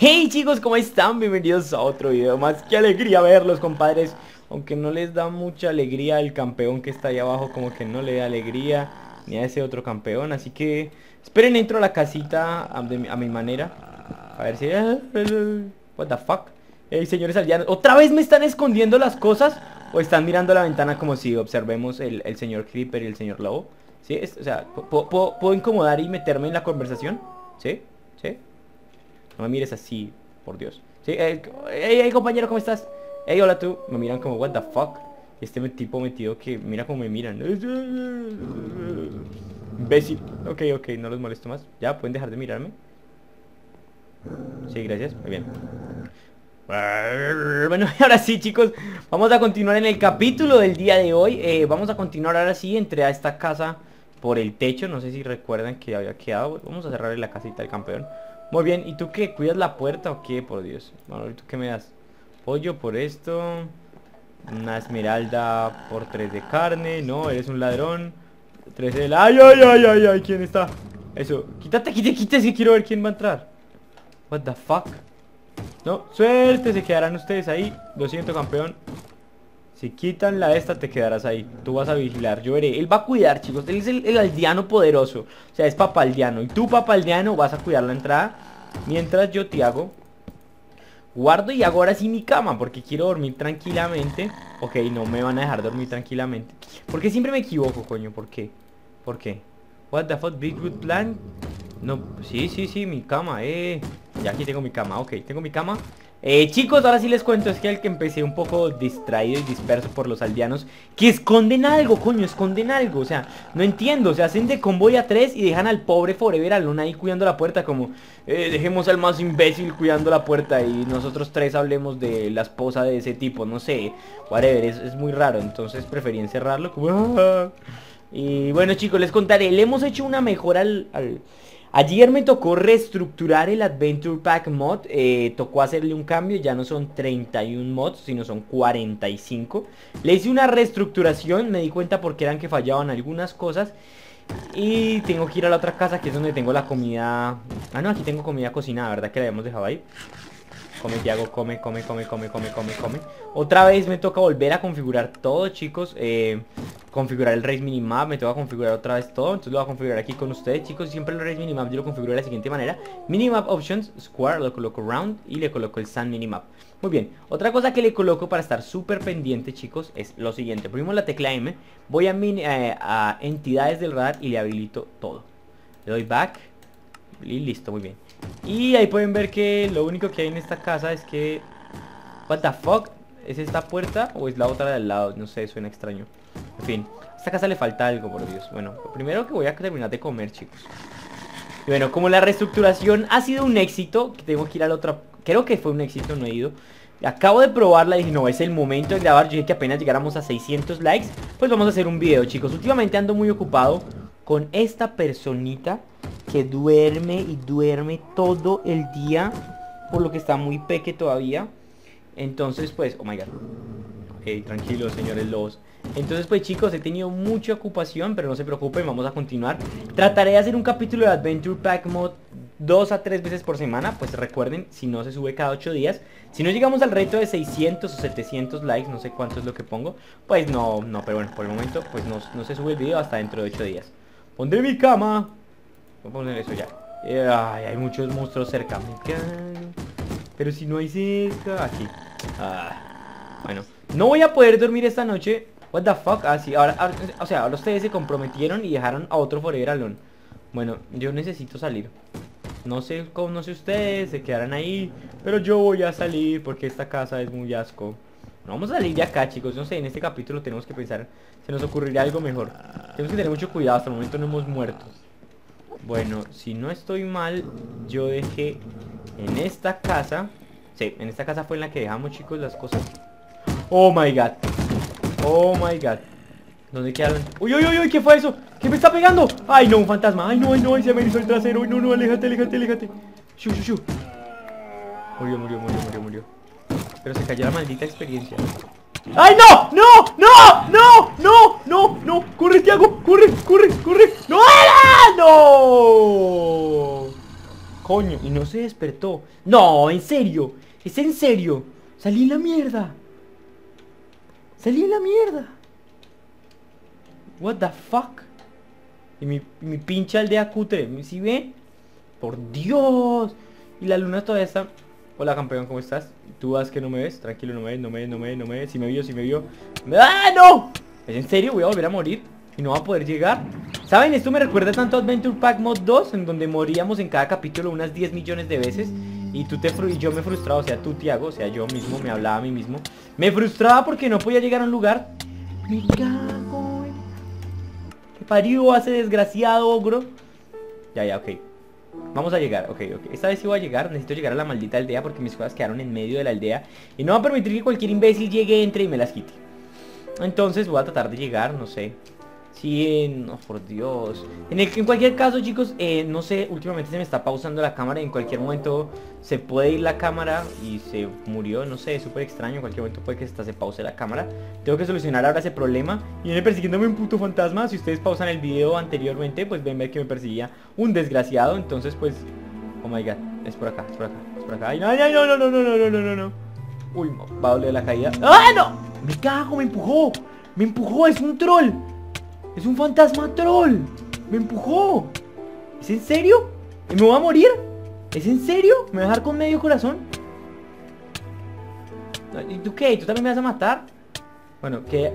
Hey chicos, ¿cómo están? Bienvenidos a otro video más. Qué alegría verlos, compadres. Aunque no les da mucha alegría el campeón que está ahí abajo, como que no le da alegría ni a ese otro campeón. Así que esperen, entro a la casita a mi manera. A ver si... What the fuck. Hey, señores aldeanos, ¿otra vez me están escondiendo las cosas? ¿O están mirando a la ventana como si observemos el señor Creeper y el señor Lobo? ¿Sí? O sea, ¿puedo incomodar y meterme en la conversación? ¿Sí? ¿Sí? No me mires así, por Dios. Sí, hey, compañero, ¿cómo estás? Hey, hola tú. Me miran como, what the fuck. Este tipo metido que mira cómo me miran. Imbécil. Ok, no los molesto más. Ya, ¿pueden dejar de mirarme? Sí, gracias. Muy bien. Bueno, ahora sí, chicos, vamos a continuar en el capítulo del día de hoy. Vamos a continuar ahora sí. Entré a esta casa por el techo. No sé si recuerdan que había quedado. Vamos a cerrar la casita del campeón. Muy bien, ¿y tú qué? ¿Cuidas la puerta o qué? Por Dios. Bueno, ¿y tú qué me das? Pollo por esto. Una esmeralda por 3 de carne. No, eres un ladrón. 3 de la... ¡Ay! ¿Quién está? Eso. Quítate, si quiero ver quién va a entrar. What the fuck. No, suerte, se quedarán ustedes ahí. Lo siento, campeón. Si quitan la esta, te quedarás ahí. Tú vas a vigilar, yo veré. Él va a cuidar, chicos. Él es el aldeano poderoso. O sea, es papá aldeano. Y tú, papá aldeano, vas a cuidar la entrada. Mientras yo te hago guardo y hago ahora sí mi cama, porque quiero dormir tranquilamente. Ok, no me van a dejar dormir tranquilamente. ¿Por qué siempre me equivoco, coño? ¿Por qué? ¿Por qué? What the fuck, big good plan. No, sí, mi cama, ya aquí tengo mi cama, ok, tengo mi cama. Chicos, ahora sí les cuento, es que el que empecé un poco distraído y disperso por los aldeanos que esconden algo, coño, esconden algo. O sea, no entiendo, o sea, hacen de convoy a 3 y dejan al pobre Forever Alone ahí cuidando la puerta. Como, dejemos al más imbécil cuidando la puerta y nosotros 3 hablemos de la esposa de ese tipo. No sé, whatever, es muy raro. Entonces preferí encerrarlo como... Y bueno, chicos, les contaré, le hemos hecho una mejora Ayer me tocó reestructurar el Adventure Pack mod. Tocó hacerle un cambio. Ya no son 31 mods, sino son 45. Le hice una reestructuración. Me di cuenta porque eran que fallaban algunas cosas. Y tengo que ir a la otra casa, que es donde tengo la comida. Ah, no, aquí tengo comida cocinada, ¿verdad? Que la habíamos dejado ahí. Come, Tiago, come. Otra vez me toca volver a configurar todo, chicos. Configurar el race minimap. Me toca configurar otra vez todo. Entonces lo voy a configurar aquí con ustedes, chicos. Siempre el race minimap yo lo configuro de la siguiente manera: minimap options, square, lo coloco round y le coloco el sand minimap. Muy bien, otra cosa que le coloco para estar súper pendiente, chicos, es lo siguiente. Primero la tecla M. Voy a entidades del radar y le habilito todo. Le doy back y listo, muy bien. Y ahí pueden ver que lo único que hay en esta casa es que... What the fuck, ¿es esta puerta o es la otra de al lado? No sé, suena extraño. En fin, a esta casa le falta algo, por Dios. Bueno, lo primero que voy a terminar de comer, chicos. Y bueno, como la reestructuración ha sido un éxito, tengo que ir a la otra... Creo que fue un éxito, no he ido. Acabo de probarla y dije, no, es el momento de grabar. Yo dije que apenas llegáramos a 600 likes, pues vamos a hacer un video, chicos. Últimamente ando muy ocupado con esta personita que duerme y duerme todo el día, por lo que está muy peque todavía. Entonces pues, oh my god. Ok, tranquilos, señores lobos. Entonces pues, chicos, he tenido mucha ocupación, pero no se preocupen, vamos a continuar. Trataré de hacer un capítulo de Adventure Pack Mod 2 a 3 veces por semana. Pues recuerden, si no se sube cada 8 días. Si no llegamos al reto de 600 o 700 likes, no sé cuánto es lo que pongo, pues no, pero bueno, por el momento pues no se sube el video hasta dentro de 8 días. Pondré mi cama. Voy a poner eso ya. Ay, hay muchos monstruos cerca. Pero si no hay cerca. Aquí. Bueno, no voy a poder dormir esta noche. What the fuck. Sí, ahora, o sea, ahora ustedes se comprometieron y dejaron a otro Forever Alone. Bueno, yo necesito salir. No sé cómo, no sé ustedes, se quedarán ahí, pero yo voy a salir porque esta casa es muy asco. No vamos a salir de acá, chicos. No sé, en este capítulo tenemos que pensar. Se nos ocurrirá algo mejor. Tenemos que tener mucho cuidado, hasta el momento no hemos muerto. Bueno, si no estoy mal, yo dejé en esta casa. Sí, en esta casa fue en la que dejamos, chicos, las cosas. Oh my god. Oh my god. ¿Dónde quedaron? Uy, ¿qué fue eso? ¿Qué me está pegando? Ay, no, un fantasma. Ay, no, se me hizo el trasero. Uy, no, aléjate. Shu. Murió. Pero se cayó la maldita experiencia. ¡Ay, no! ¡No! ¡Corre, Tiago! ¡Corre! ¡No! coño. Y no se despertó. No, en serio. Es en serio. Salí en la mierda. Salí en la mierda. What the fuck. Y mi pinche aldea cutre. ¿Sí ven? Por Dios. Y la luna todavía está. Hola campeón, ¿cómo estás? Tú vas que no me ves. Tranquilo, no me ves, no me ves, no me ves, no me ves. Si me vio, si me vio. ¡Ah, no! ¿Es en serio? Voy a volver a morir. Y no va a poder llegar. ¿Saben? Esto me recuerda tanto a Adventure Pack Mod 2, en donde moríamos en cada capítulo unas 10 millones de veces. Y yo me frustraba, o sea, tú, Tiago, o sea, yo mismo me hablaba a mí mismo. Me frustraba porque no podía llegar a un lugar. Me cago en... ¿Qué parió hace desgraciado ogro? Ya, ok. Vamos a llegar, ok. Esta vez sí voy a llegar, necesito llegar a la maldita aldea porque mis cosas quedaron en medio de la aldea. Y no va a permitir que cualquier imbécil llegue, entre y me las quite. Entonces voy a tratar de llegar, no sé. Sí, no, por Dios. En cualquier caso, chicos, no sé, últimamente se me está pausando la cámara y en cualquier momento se puede ir la cámara y se murió, no sé, es súper extraño. En cualquier momento puede que hasta se pause la cámara. Tengo que solucionar ahora ese problema. Y viene persiguiéndome un puto fantasma. Si ustedes pausan el video anteriormente, pues ven ver que me perseguía un desgraciado. Entonces, pues, oh my god, es por acá, es por acá, es por acá. Ay, no, no. Uy, va a doler la caída. ¡Ah, no! Me cago, me empujó, es un troll. Es un fantasma troll. Me empujó. ¿Es en serio? ¿Y me voy a morir? ¿Es en serio? ¿Me va a dejar con medio corazón? ¿Y tú qué? ¿Tú también me vas a matar? Bueno, que...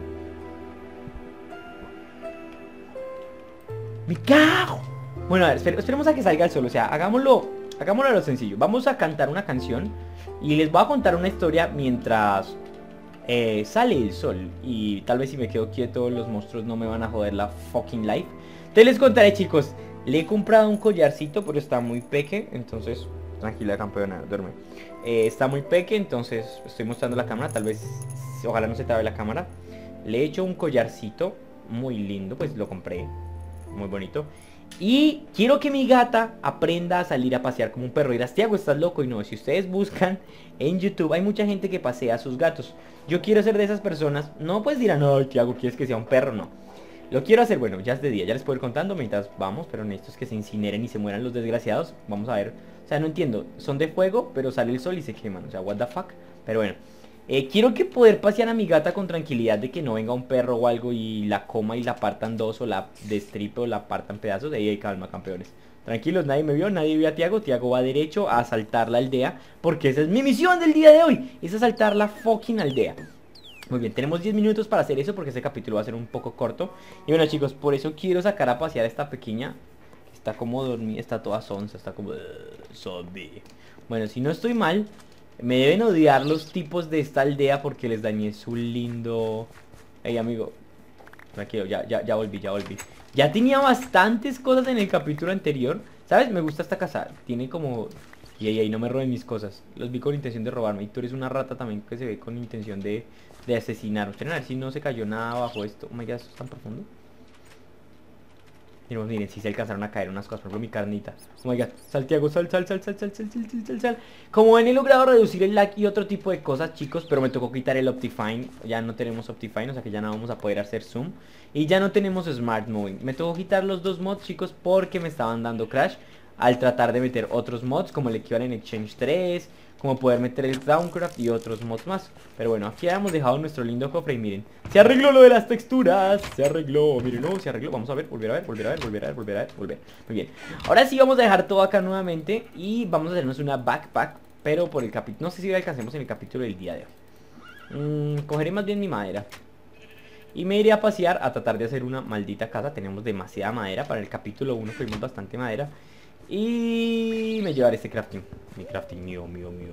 ¡Me cago! Bueno, a ver, esperemos a que salga el sol. O sea, hagámoslo a lo sencillo. Vamos a cantar una canción y les voy a contar una historia mientras... sale el sol. Y tal vez si me quedo quieto los monstruos no me van a joder la fucking life. Te les contaré, chicos. Le he comprado un collarcito, pero está muy peque. Entonces, tranquila campeona, duerme. Está muy peque, entonces estoy mostrando la cámara. Tal vez, ojalá no se trabe la cámara. Le he hecho un collarcito muy lindo, pues lo compré. Muy bonito. Y quiero que mi gata aprenda a salir a pasear como un perro. Dirás, Tiago, estás loco. Y no, si ustedes buscan en YouTube, hay mucha gente que pasea a sus gatos. Yo quiero ser de esas personas. No, pues dirán, no, Tiago, ¿quieres que sea un perro? No. Lo quiero hacer, bueno, ya es de día. Ya les puedo ir contando mientras vamos. Pero necesito es que se incineren y se mueran los desgraciados. Vamos a ver. O sea, no entiendo. Son de fuego, pero sale el sol y se queman. O sea, what the fuck. Pero bueno. Quiero que poder pasear a mi gata con tranquilidad, de que no venga un perro o algo y la coma y la partan dos o la destripe o la partan pedazos. De ahí, calma, campeones. Tranquilos, nadie me vio, nadie vio a Tiago. Tiago va derecho a asaltar la aldea, porque esa es mi misión del día de hoy. Es asaltar la fucking aldea. Muy bien, tenemos 10 minutos para hacer eso porque este capítulo va a ser un poco corto. Y bueno, chicos, por eso quiero sacar a pasear a esta pequeña, que está como dormida, está toda sonsa, está como... zombie. Bueno, si no estoy mal... Me deben odiar los tipos de esta aldea porque les dañé su lindo... Ey, amigo. Tranquilo, ya volví. Ya tenía bastantes cosas en el capítulo anterior. ¿Sabes? Me gusta esta casa. Tiene como... Y no me roben mis cosas. Los vi con intención de robarme. Y tú eres una rata también que se ve con intención de asesinar. Esperen a ver si no se cayó nada bajo esto. Oh my god, ¿esto es tan profundo? Miren, si se alcanzaron a caer unas cosas, por ejemplo mi carnita. Oh my god, sal Tiago, sal. Como ven, he logrado reducir el lag y otro tipo de cosas, chicos. Pero me tocó quitar el Optifine. Ya no tenemos Optifine, o sea que ya no vamos a poder hacer zoom. Y ya no tenemos Smart Moving. Me tocó quitar los dos mods, chicos, porque me estaban dando crash al tratar de meter otros mods, como el Equivalent Exchange 3, como poder meter el Downcraft y otros mods más. Pero bueno, aquí hemos dejado nuestro lindo cofre y miren, se arregló lo de las texturas. Se arregló, miren, no, se arregló. Vamos a ver, volver. Muy bien, ahora sí vamos a dejar todo acá nuevamente y vamos a hacernos una backpack. Pero por el capítulo, no sé si lo alcancemos en el capítulo del día de hoy. Cogeré más bien mi madera y me iré a pasear a tratar de hacer una maldita casa. Tenemos demasiada madera, para el capítulo 1 tuvimos bastante madera. Y me llevaré este crafting. Mi crafting mío.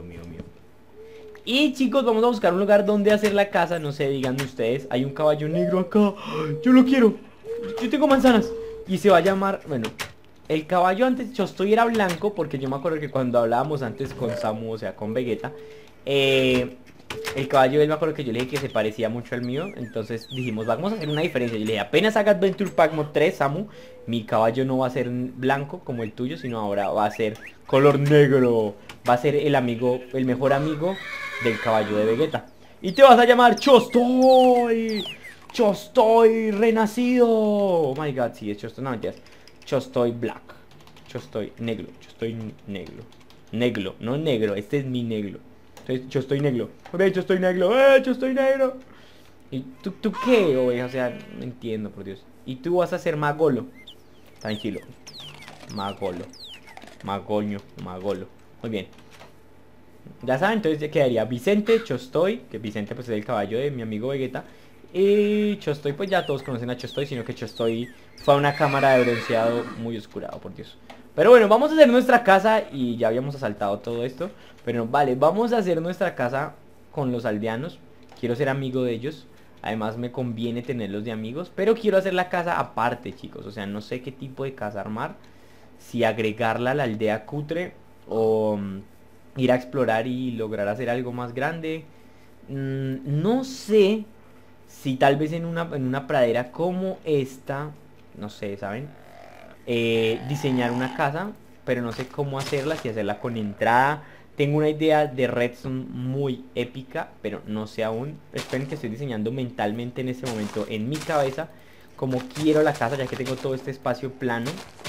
Y chicos, vamos a buscar un lugar donde hacer la casa. No sé, díganme ustedes. Hay un caballo negro acá. Yo lo quiero. Yo tengo manzanas. Y se va a llamar, bueno, el caballo antes Chostoy era blanco, porque yo me acuerdo que cuando hablábamos antes con Samu, o sea, con Vegeta, el caballo de él, me acuerdo que yo le dije que se parecía mucho al mío. Entonces dijimos, vamos a hacer una diferencia. Yo le dije, apenas haga Adventure Pack Mod 3, Samu, mi caballo no va a ser blanco como el tuyo, sino ahora va a ser color negro. Va a ser el mejor amigo del caballo de Vegeta. Y te vas a llamar Chostoy. Chostoy renacido. Oh my god, sí, es Chostoy, no mentiras. Chostoy Black. Yo estoy negro. Yo estoy negro. Negro, no negro. Este es mi negro. Entonces, yo estoy negro. Yo estoy negro. Yo estoy negro. ¿Y tú qué, oveja? O sea, no entiendo, por Dios. Y tú vas a ser magolo. Tranquilo. Magolo. Magoño. Magolo. Muy bien. Ya saben, entonces ya quedaría Vicente, Chostoy, que Vicente pues es el caballo de mi amigo Vegeta. Y Chostoy, pues ya todos conocen a Chostoy, sino que Chostoy fue a una cámara de bronceado muy oscurado, por Dios. Pero bueno, vamos a hacer nuestra casa y ya habíamos asaltado todo esto. Pero vale, vamos a hacer nuestra casa con los aldeanos. Quiero ser amigo de ellos. Además me conviene tenerlos de amigos. Pero quiero hacer la casa aparte, chicos. O sea, no sé qué tipo de casa armar. Si agregarla a la aldea cutre o ir a explorar y lograr hacer algo más grande. No sé si tal vez en una pradera como esta, no sé, ¿saben? Diseñar una casa, pero no sé cómo hacerla, si hacerla con entrada. Tengo una idea de redstone muy épica, pero no sé aún. Esperen que estoy diseñando mentalmente en este momento en mi cabeza como quiero la casa, ya que tengo todo este espacio plano.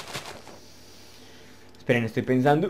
Esperen, estoy pensando.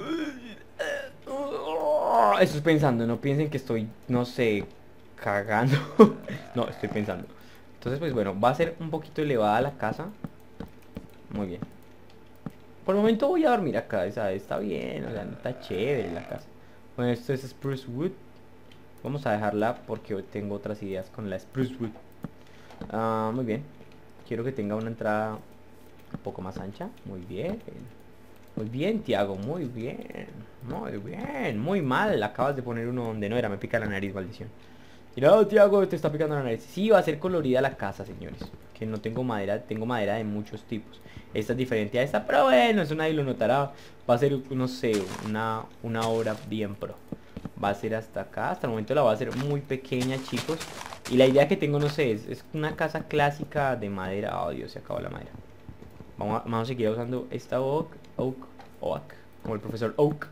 Estoy pensando, no piensen que estoy, no sé, cagando. No, estoy pensando. Entonces, pues bueno, va a ser un poquito elevada la casa. Muy bien. Por el momento voy a dormir acá, está bien, o sea, no está chévere la casa. Bueno, esto es Spruce Wood. Vamos a dejarla porque hoy tengo otras ideas con la Spruce Wood. Muy bien. Quiero que tenga una entrada un poco más ancha. Muy bien. Muy bien, Tiago, muy bien. Muy bien. Muy mal. Acabas de poner uno donde no era. Me pica la nariz, maldición. Mira, Tiago, te está picando la nariz. Sí, va a ser colorida la casa, señores. Que no tengo madera. Tengo madera de muchos tipos. Esta es diferente a esta, pero bueno, eso nadie lo notará. Va a ser, no sé, una obra bien pro. Va a ser hasta acá. Hasta el momento la va a hacer muy pequeña, chicos. Y la idea que tengo, no sé, es una casa clásica de madera. Oh, Dios, se acabó la madera. Vamos a seguir usando esta oak, como el profesor Oak.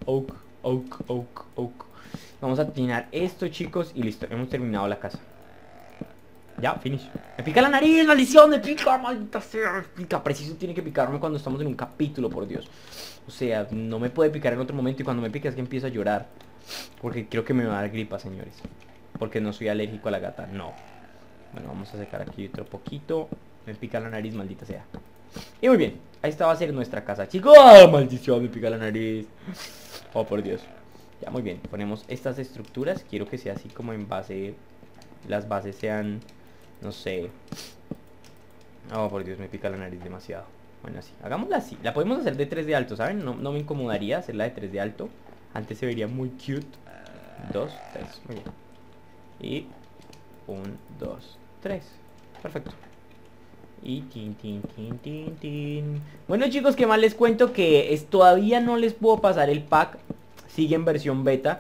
Vamos a terminar esto, chicos, y listo, hemos terminado la casa. Ya, finish. Me pica la nariz, maldición, me pica, maldita sea, me pica. Preciso tiene que picarme cuando estamos en un capítulo, por Dios. O sea, no me puede picar en otro momento y cuando me pica es que empiezo a llorar. Porque creo que me va a dar gripa, señores. Porque no soy alérgico a la gata, no. Bueno, vamos a sacar aquí otro poquito. Me pica la nariz, maldita sea. Y muy bien, esta va a ser nuestra casa, chicos. ¡Oh, maldición! Me pica la nariz. Oh, por Dios. Ya, muy bien, ponemos estas estructuras. Quiero que sea así como en base. Las bases sean, no sé. Oh, por Dios, me pica la nariz demasiado. Bueno, así, hagámosla así. La podemos hacer de 3 de alto, ¿saben? No me incomodaría hacerla de 3 de alto. Antes se vería muy cute. 2, 3, muy bien. Y 1, 2, 3. Perfecto. Y tin. Bueno, chicos, que más les cuento que todavía no les puedo pasar el pack. Sigue en versión beta.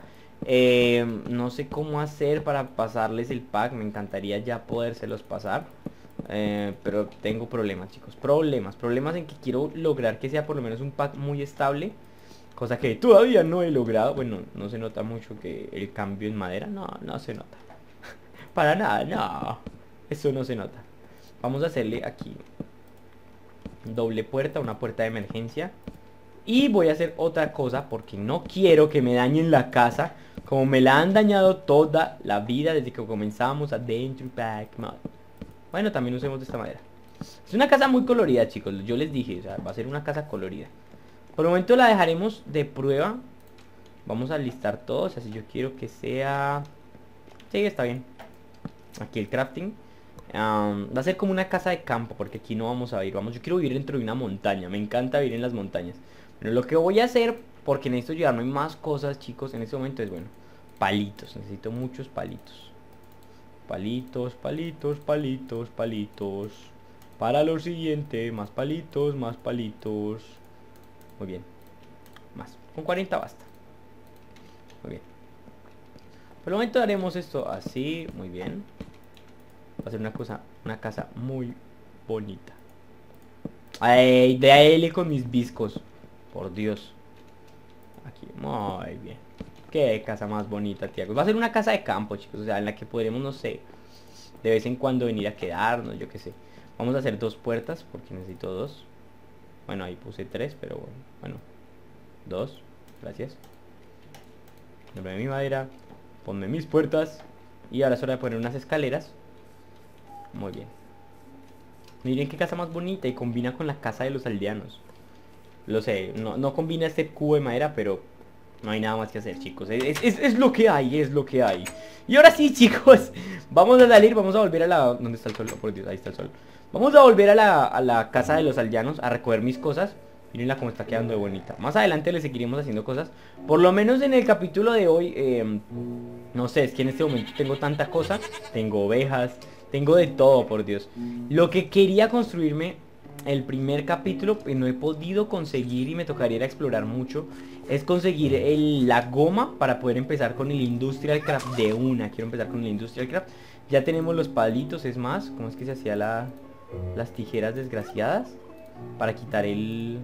No sé cómo hacer para pasarles el pack. Me encantaría ya podérselos pasar. Pero tengo problemas, chicos. Problemas en que quiero lograr que sea por lo menos un pack muy estable. Cosa que todavía no he logrado. Bueno, no se nota mucho que el cambio en madera. No se nota. Para nada, no. Eso no se nota. Vamos a hacerle aquí doble puerta, una puerta de emergencia. Y voy a hacer otra cosa porque no quiero que me dañen la casa como me la han dañado toda la vida desde que comenzamos Adventure Pack Mod. Bueno, también usemos de esta manera. Es una casa muy colorida, chicos. Yo les dije, o sea, va a ser una casa colorida. Por el momento la dejaremos de prueba. Vamos a listar todos. Así yo quiero que sea... Sí, está bien. Aquí el crafting. Va a ser como una casa de campo, porque aquí no vamos a ir. Yo quiero vivir dentro de una montaña. Me encanta vivir en las montañas. Pero lo que voy a hacer, porque necesito llevarme más cosas, chicos, en este momento es, bueno, palitos. Necesito muchos palitos. Palitos. Para lo siguiente, más palitos. Muy bien. Más. Con 40 basta. Muy bien. Por el momento haremos esto así. Muy bien. Va a ser una casa muy bonita. Ay, de con mis viscos. Por Dios. Aquí, muy bien. Qué casa más bonita, Tiago. Va a ser una casa de campo, chicos. O sea, en la que podremos, no sé, de vez en cuando venir a quedarnos, yo qué sé. Vamos a hacer 2 puertas, porque necesito 2. Bueno, ahí puse 3, pero bueno. 2, gracias. Ponme mi madera, ponme mis puertas. Y ahora es hora de poner unas escaleras. Muy bien. Miren qué casa más bonita y combina con la casa de los aldeanos. Lo sé, no combina este cubo de madera, pero no hay nada más que hacer, chicos. Es lo que hay, es lo que hay. Y ahora sí, chicos, vamos a salir, vamos a volver a la... ¿Dónde está el sol? Oh, por Dios, ahí está el sol. Vamos a volver a la casa de los aldeanos a recoger mis cosas. Mírenla cómo está quedando de bonita. Más adelante le seguiremos haciendo cosas. Por lo menos en el capítulo de hoy, no sé, es que en este momento tengo tanta cosa. Tengo ovejas, tengo de todo, por Dios. Lo que quería construirme el primer capítulo, pues no he podido conseguir y me tocaría ir a explorar mucho, es conseguir la goma para poder empezar con el Industrial Craft de una. Quiero empezar con el Industrial Craft. Ya tenemos los palitos, es más, ¿cómo es que se hacía las tijeras desgraciadas? Para quitar el...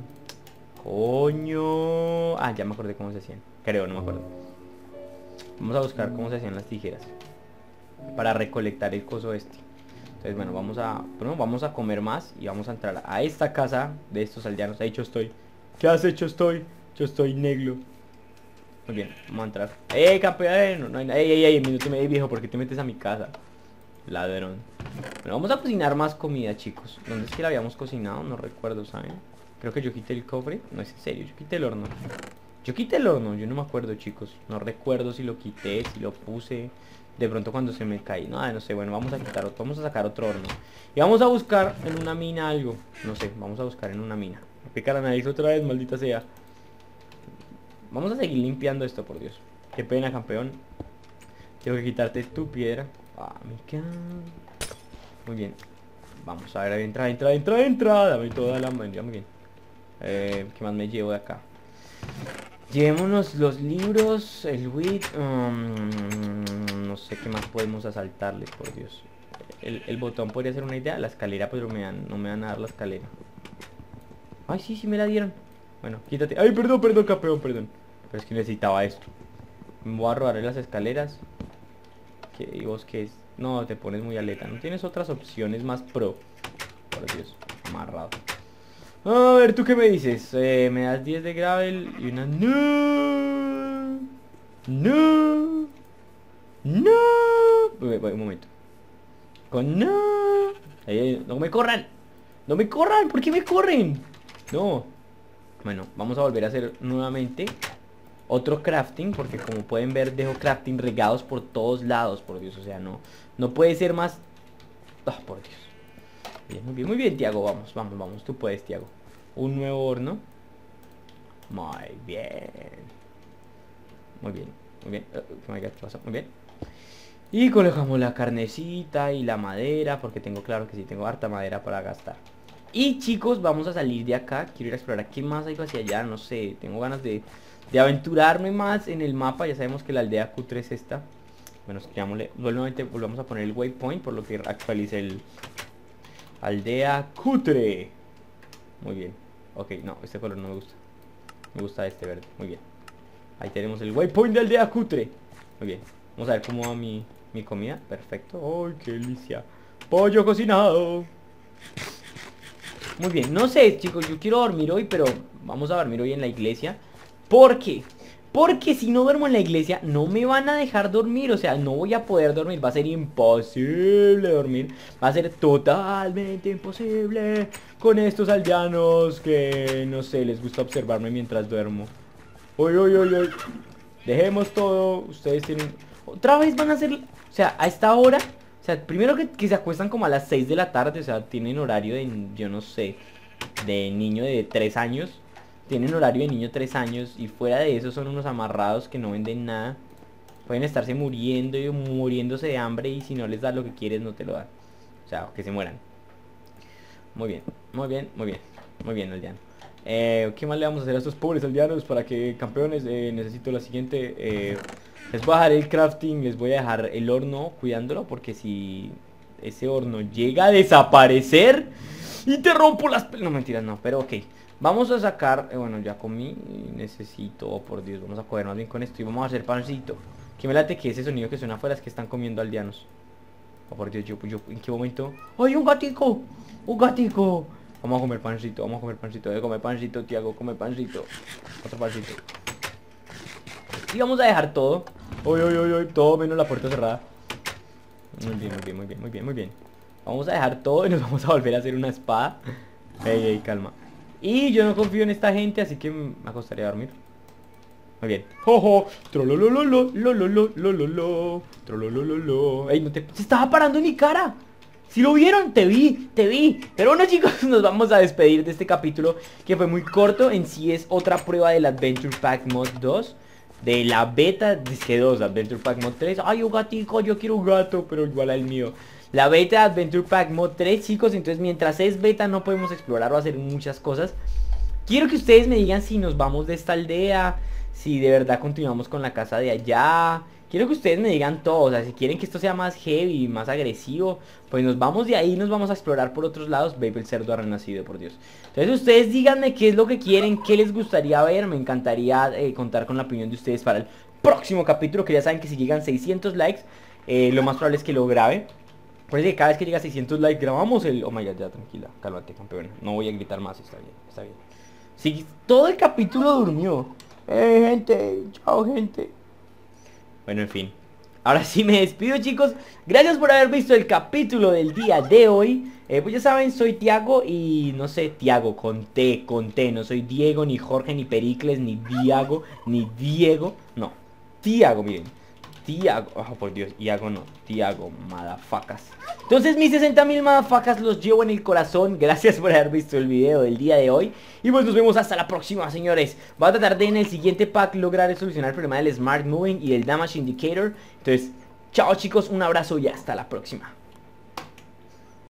Coño... Ah, ya me acordé cómo se hacían. Creo, no me acuerdo. Vamos a buscar cómo se hacían las tijeras para recolectar el coso este. Entonces, bueno, vamos a comer más y vamos a entrar a esta casa de estos aldeanos. Ahí yo estoy. ¿Qué has hecho? Yo estoy negro. Muy bien, vamos a entrar. Campeón! No hay nada. Minuto y medio, viejo, ¿por qué te metes a mi casa? Ladrón. Bueno, vamos a cocinar más comida, chicos. ¿Dónde es que la habíamos cocinado? No recuerdo, ¿saben? Creo que yo quité el cofre. No, es en serio, yo quité el horno. Yo no me acuerdo, chicos. No recuerdo si lo quité, si lo puse. De pronto cuando se me cae. No sé, bueno, vamos a sacar otro horno. Y vamos a buscar en una mina algo. No sé, vamos a buscar en una mina. Me pica la nariz otra vez, maldita sea. Vamos a seguir limpiando esto, por Dios. Qué pena, campeón. Tengo que quitarte tu piedra. Muy bien. Vamos a ver, entra. Dame toda la mano. Ya, muy bien. ¿Qué más me llevo de acá? Llevémonos los libros, el wheat. No sé qué más podemos asaltarle, por Dios. El botón podría ser una idea. La escalera, pero no me van a dar la escalera. Ay, sí me la dieron. Bueno, quítate. Ay, perdón, campeón, perdón. Pero es que necesitaba esto. Me voy a robar las escaleras. ¿Y vos qué es? No, te pones muy aleta. ¿No tienes otras opciones más pro? Por Dios, amarrado. A ver, ¿tú qué me dices? Me das 10 de gravel y una... No. Voy, un momento. No. No me corran. ¿Por qué me corren? No. Bueno, vamos a volver a hacer nuevamente otro crafting, porque como pueden ver dejo crafting regados por todos lados, por Dios. O sea, no puede ser más... por Dios. Bien, muy bien, Tiago, vamos, tú puedes, Tiago. Un nuevo horno. Muy bien. ¿Qué pasa? Muy bien. Y colocamos la carnecita y la madera, porque claro que sí, tengo harta madera para gastar. Y chicos, vamos a salir de acá. Quiero ir a explorar qué más hay hacia allá, no sé. Tengo ganas de aventurarme más en el mapa. Ya sabemos que la aldea cutre es esta. Bueno, escribámosle, nuevamente volvamos a poner el waypoint, por lo que actualice el... Aldea cutre. Muy bien. Ok, no, este color no me gusta. Me gusta este verde, muy bien. Ahí tenemos el waypoint de aldea cutre. Muy bien, vamos a ver cómo va mi comida. Perfecto, ¡ay, qué delicia! Pollo cocinado. Muy bien, no sé, chicos, yo quiero dormir hoy, pero vamos a dormir hoy en la iglesia. ¿Por qué? Porque si no duermo en la iglesia no me van a dejar dormir. O sea, no voy a poder dormir. Va a ser imposible dormir. Va a ser totalmente imposible con estos aldeanos que, no sé, les gusta observarme mientras duermo. Uy. Dejemos todo. Ustedes tienen... Otra vez van a hacer... O sea, a esta hora... O sea, primero que se acuestan como a las 6 de la tarde. O sea, tienen horario de, yo no sé, de niño de 3 años. Tienen horario de niño de 3 años. Y fuera de eso son unos amarrados que no venden nada. Pueden estarse muriendo y muriéndose de hambre. Y si no les das lo que quieres no te lo dan. O sea, que se mueran. Muy bien, aldeano. ¿Qué más le vamos a hacer a estos pobres aldeanos? Para que, campeones, necesito la siguiente. Les voy a dejar el crafting. Les voy a dejar el horno cuidándolo. Porque si ese horno llega a desaparecer y te rompo las... No, mentiras, no, pero ok. Vamos a sacar, bueno, ya comí. Necesito, oh, por Dios, vamos a coger más bien con esto. Y vamos a hacer pancito. Que me late que ese sonido que suena afuera es que están comiendo aldeanos. Oh, por Dios, yo ¿en qué momento? ¡Ay, un gatico! ¡Un gatico! Vamos a comer pancito, vamos a comer pancito. Come pancito, Tiago, come pancito. Otro pancito. Y vamos a dejar todo. Uy, uy, uy, uy, todo menos la puerta cerrada. Muy bien, muy bien, muy bien, muy bien, muy bien. Vamos a dejar todo y nos vamos a volver a hacer una espada. Ey, ey, calma. Y yo no confío en esta gente, así que me acostaría a dormir. Muy bien. ¡Jojo! ¡Trololololo! ¡Lololo! ¡Lololo! ¡Trololololo! ¡Ey, no te... ¡Se estaba parando en mi cara! ¿Sí lo vieron? Te vi, te vi. Pero bueno, chicos, nos vamos a despedir de este capítulo que fue muy corto. En sí es otra prueba del Adventure Pack Mod 2. De la beta, disque 2, Adventure Pack Mod 3. Ay, un gatico, yo quiero un gato, pero igual al mío. La beta Adventure Pack Mod 3, chicos. Entonces mientras es beta no podemos explorar o hacer muchas cosas. Quiero que ustedes me digan si nos vamos de esta aldea, si de verdad continuamos con la casa de allá. Quiero que ustedes me digan todo, o sea, si quieren que esto sea más heavy, más agresivo, pues nos vamos de ahí, nos vamos a explorar por otros lados. Baby, el cerdo ha renacido, por Dios. Entonces ustedes díganme qué es lo que quieren, qué les gustaría ver. Me encantaría contar con la opinión de ustedes para el próximo capítulo, que ya saben que si llegan 600 likes, lo más probable es que lo grabe. Por eso que cada vez que llega a 600 likes grabamos el... Oh my god, ya tranquila, cálmate, campeón. No voy a gritar más, está bien, está bien. Sí, todo el capítulo durmió. Gente, chao, gente. Bueno, en fin. Ahora sí me despido, chicos. Gracias por haber visto el capítulo del día de hoy. Pues ya saben, soy Tiago y no sé, Tiago con T. No soy Diego, ni Jorge, ni Pericles, ni Diago, ni Diego. No, Tiago, miren. Tiago, oh por Dios, Iago no, Tiago, madafacas. Entonces mis 60.000 madafacas los llevo en el corazón. Gracias por haber visto el video del día de hoy. Y pues nos vemos hasta la próxima, señores. Voy a tratar de en el siguiente pack lograr solucionar el problema del Smart Moving y del Damage Indicator. Entonces, chao chicos, un abrazo y hasta la próxima.